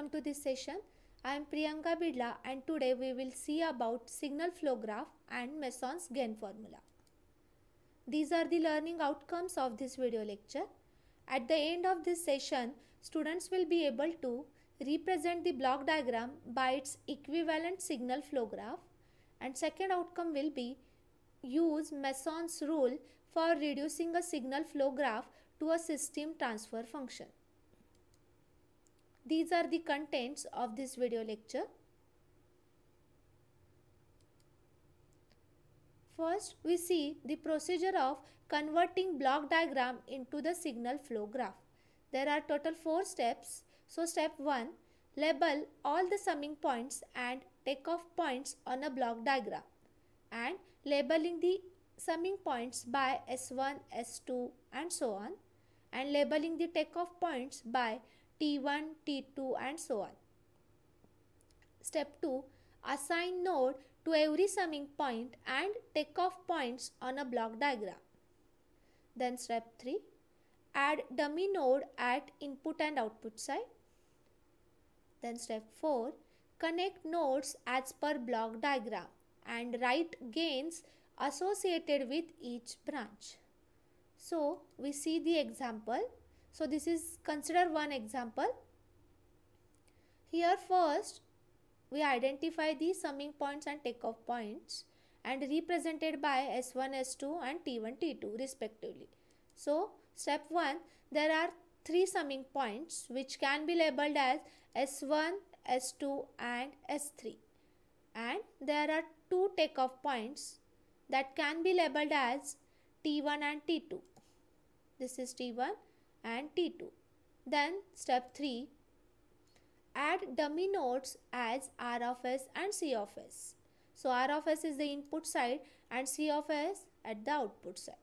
welcome to this session. I am Priyanka Bidla and today we will see about signal flow graph and Mason's gain formula. These are the learning outcomes of this video lecture. At the end of this session, students will be able to represent the block diagram by its equivalent signal flow graph, and second outcome will be use Mason's rule for reducing a signal flow graph to a system transfer function. These are the contents of this video lecture. First, we see the procedure of converting block diagram into the signal flow graph. There are total 4 steps. So, step 1, label all the summing points and takeoff points on a block diagram, and labeling the summing points by S1, S2 and so on, and labeling the takeoff points by T1, T2 and so on. Step 2, assign node to every summing point and takeoff points on a block diagram. Then step 3, add dummy node at input and output side. Then step 4, connect nodes as per block diagram and write gains associated with each branch. So we see the example. So this is consider one example. Here first we identify the summing points and takeoff points and represented by S1, S2 and T1, T2 respectively. So step 1, there are 3 summing points which can be labeled as S1, S2 and S3, and there are 2 takeoff points that can be labeled as T1 and T2. This is T1 and T2. Then step 3, add dummy nodes as R of S and C of S. So R of S is the input side and C of S at the output side.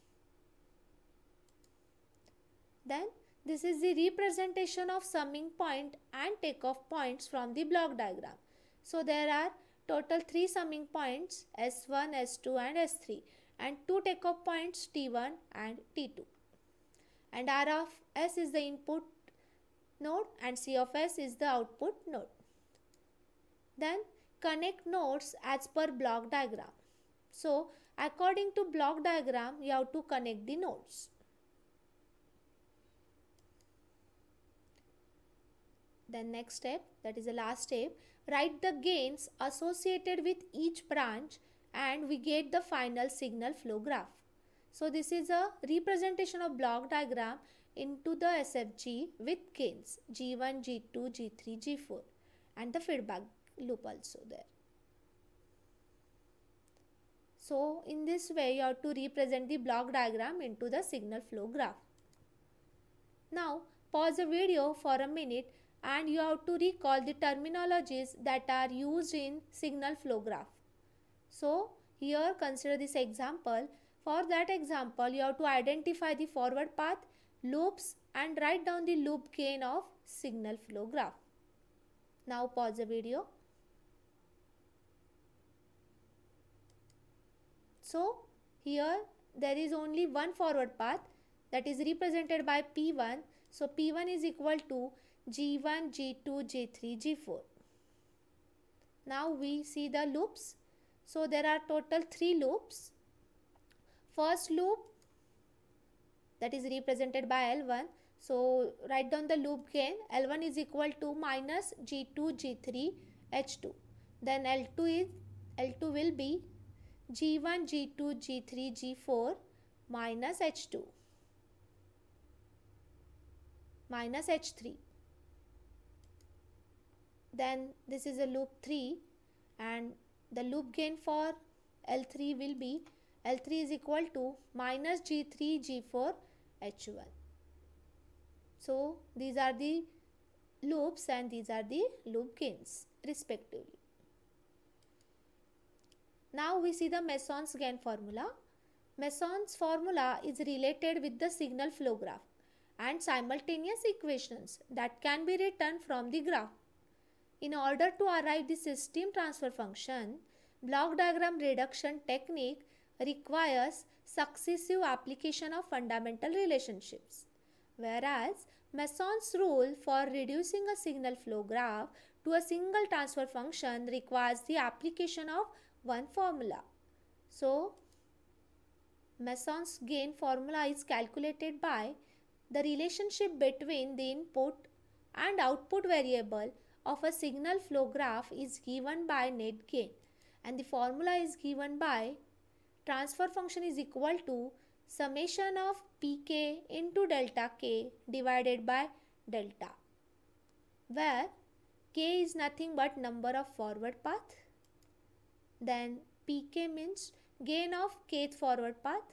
Then this is the representation of summing point and takeoff points from the block diagram. So there are total 3 summing points S1, S2 and S3 and 2 takeoff points T1 and T2. And R of S is the input node and C of S is the output node. Then connect nodes as per block diagram. So according to block diagram, you have to connect the nodes. Then next step, that is the last step, write the gains associated with each branch and we get the final signal flow graph. So this is a representation of block diagram into the SFG with gains G1, G2, G3, G4 and the feedback loop also there. So in this way you have to represent the block diagram into the signal flow graph. Now pause the video for a minute and you have to recall the terminologies that are used in signal flow graph. So here consider this example. For that example, you have to identify the forward path, loops and write down the loop gain of signal flow graph. Now pause the video. So here there is only one forward path that is represented by P1. So P1 is equal to G1, G2, G3, G4. Now we see the loops. So there are total 3 loops. First loop, that is represented by L1. So write down the loop gain. L1 is equal to minus G2, G3, H2. Then L2 will be G1, G2, G3, G4 minus H2 minus H3. Then this is a loop 3 and the loop gain for L3 will be L3 is equal to minus G3, G4, H1. So these are the loops and these are the loop gains respectively. Now we see the Mason's gain formula. Mason's formula is related with the signal flow graph and simultaneous equations that can be written from the graph. In order to arrive the system transfer function, block diagram reduction technique requires successive application of fundamental relationships, whereas Mason's rule for reducing a signal flow graph to a single transfer function requires the application of one formula. So, Mason's gain formula is calculated by the relationship between the input and output variable of a signal flow graph is given by net gain, and the formula is given by transfer function is equal to summation of pk into delta k divided by delta, where k is nothing but number of forward path. Then pk means gain of kth forward path.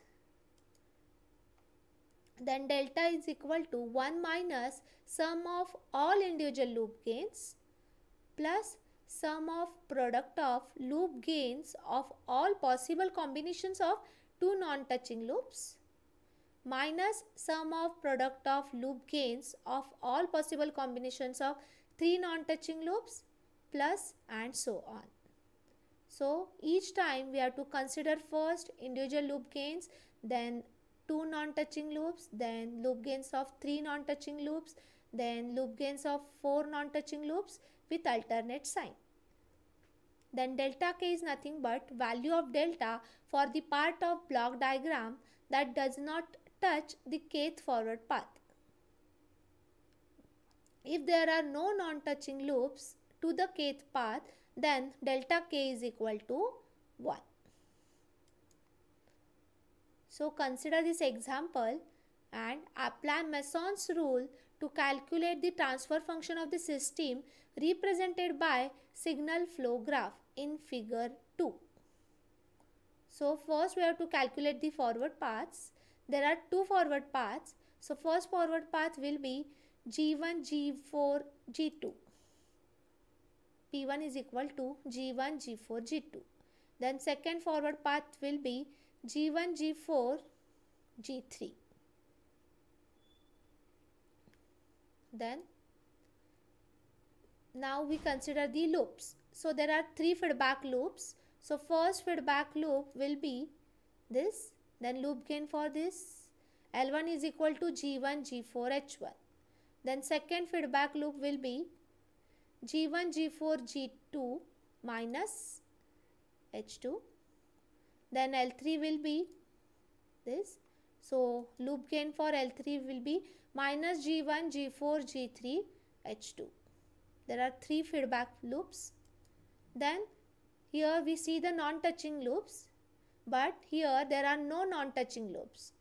Then delta is equal to 1 minus sum of all individual loop gains plus sum of product of loop gains of all possible combinations of two non-touching loops minus sum of product of loop gains of all possible combinations of three non-touching loops plus and so on. So each time we have to consider first individual loop gains, then two non-touching loops, then loop gains of three non-touching loops, then loop gains of four non-touching loops with alternate sign. Then delta k is nothing but value of delta for the part of block diagram that does not touch the kth forward path. If there are no non-touching loops to the kth path, then delta k is equal to 1. So consider this example and apply Mason's rule to calculate the transfer function of the system represented by signal flow graph in figure 2. So first we have to calculate the forward paths. There are two forward paths. So first forward path will be G1, G4, G2. P1 is equal to G1, G4, G2. Then second forward path will be G1, G4, G3. Then now we consider the loops. So there are three feedback loops. So first feedback loop will be this. Then loop gain for this L1 is equal to G1, G4, H1. Then second feedback loop will be G1, G4, G2 minus H2. Then L3 will be this. So loop gain for L3 will be minus G1, G4, G3, H2. There are three feedback loops. Then here we see the non-touching loops, but here there are no non-touching loops.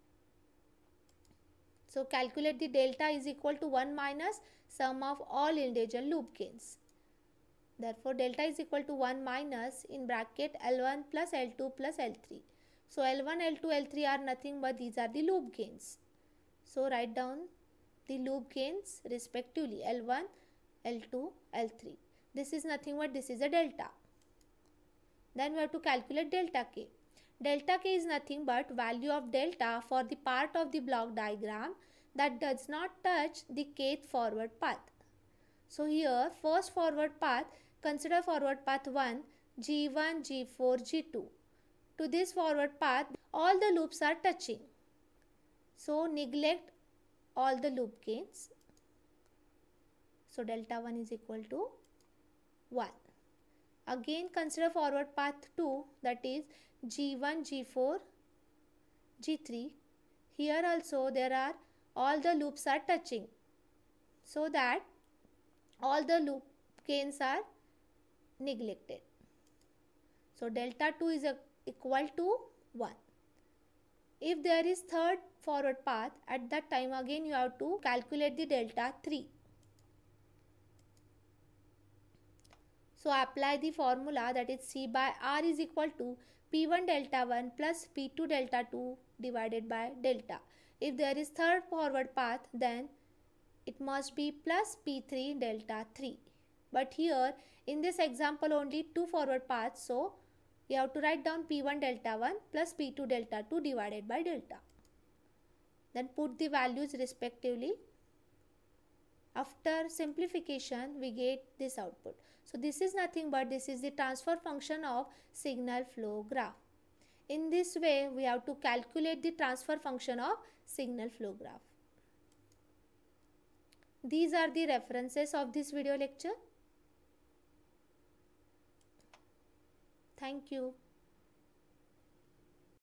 So calculate the delta is equal to 1 minus sum of all individual loop gains. Therefore delta is equal to 1 minus in bracket L1 plus L2 plus L3. So L1, L2, L3 are nothing but these are the loop gains. So write down the loop gains respectively L1, L2, L3. This is nothing but this is a delta. Then we have to calculate delta k. Delta k is nothing but value of delta for the part of the block diagram that does not touch the kth forward path. So here first forward path, consider forward path 1, G1, G4, G2. To this forward path all the loops are touching. So neglect all the loop gains. So delta 1 is equal to 1. Again consider forward path 2, that is G1, G4, G3. Here also there are all the loops are touching, so that all the loop gains are neglected. So delta 2 is equal to 1. If there is third forward path, at that time again you have to calculate the delta 3. So apply the formula, that is C by R is equal to P1 delta 1 plus P2 delta 2 divided by delta. If there is third forward path, then it must be plus P3 delta 3. But here in this example only two forward paths, so you have to write down P1 delta 1 plus P2 delta 2 divided by delta. Then put the values respectively. After simplification we get this output. So this is nothing but this is the transfer function of signal flow graph. In this way we have to calculate the transfer function of signal flow graph. These are the references of this video lecture. Thank you.